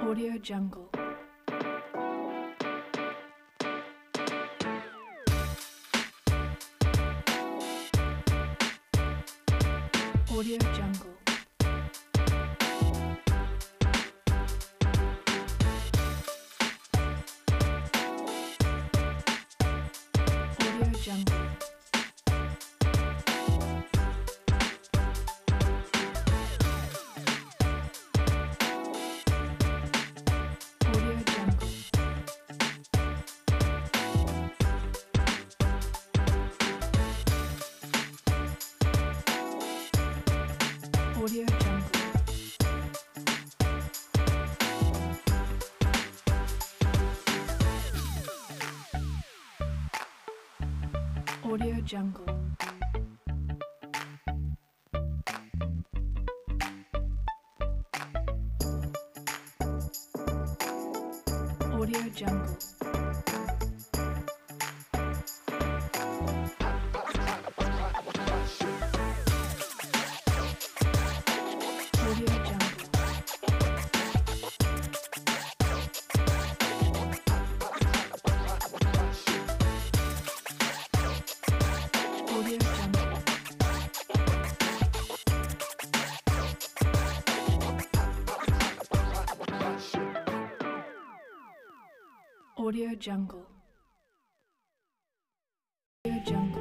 Audio Jungle. Audio Jungle. Audio Jungle. Audio Jungle. Audio Jungle. Audio Jungle. Audio Jungle. Audio Jungle.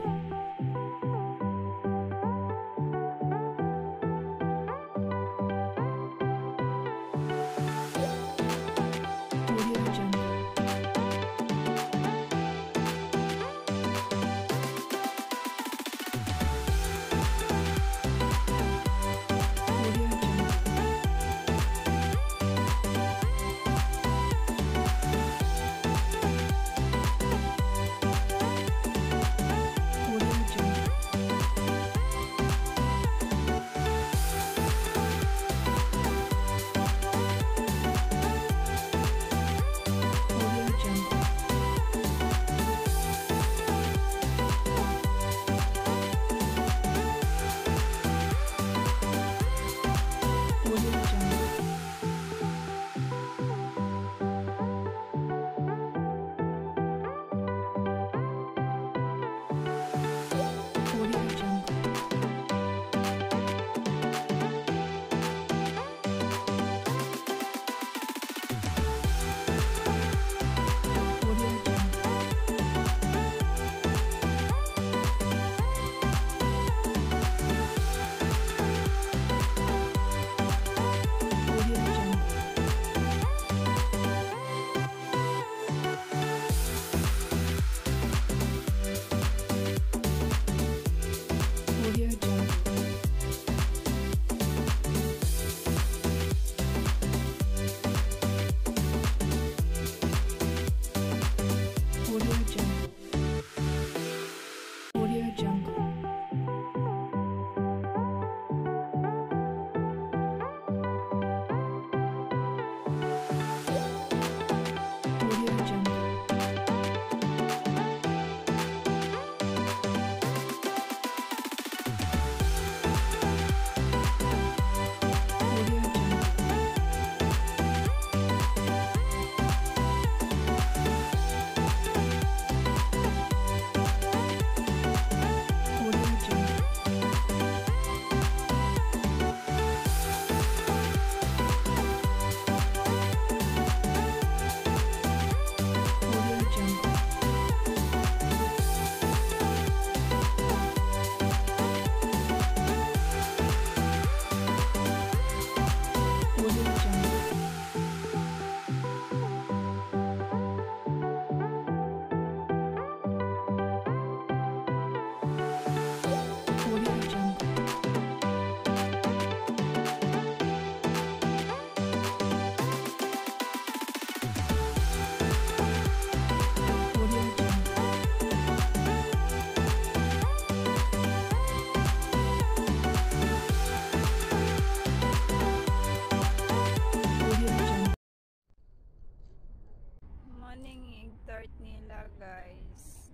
Morning egg tart nila, guys.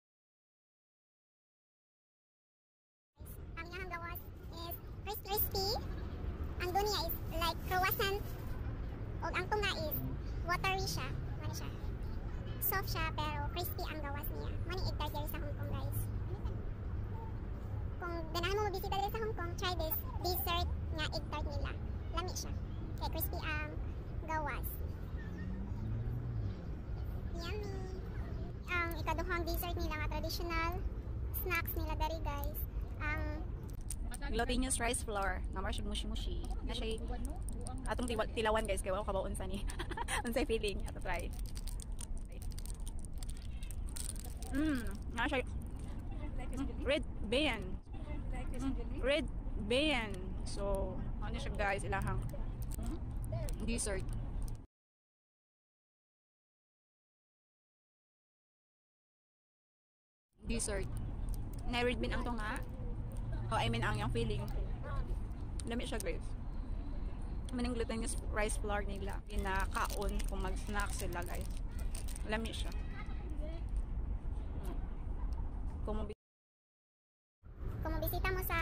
Ang iyang gawas is crispy. Ang dunya is like croissant O ang tunga is watery siya. Ano siya? Soft siya pero crispy ang gawas niya. Mani egg tart diri sa Hong Kong, guys. Kung ganahan mo mabisita diri sa Hong Kong, try this dessert nga egg tart nila. Lami siya. Kaya crispy ang gawas. Yummy! Ang ikaduhang dessert nila nga traditional snacks nila dari, guys. Ang glutinous rice flour na marshig mushi-mushi na siya atong tilawan, guys, kaya wala ka ba unsa ni unsay feeling ato try. Na siya red bean. Red bean. So ano siya, guys, ilahang dessert. Na red bean ang tunga. I mean ang yung feeling. Lami siya, guys. Manang glutinous rice flour nila. Pinakaon kung mag-snack sila, guys. Lami siya. Kung mabisita mo sa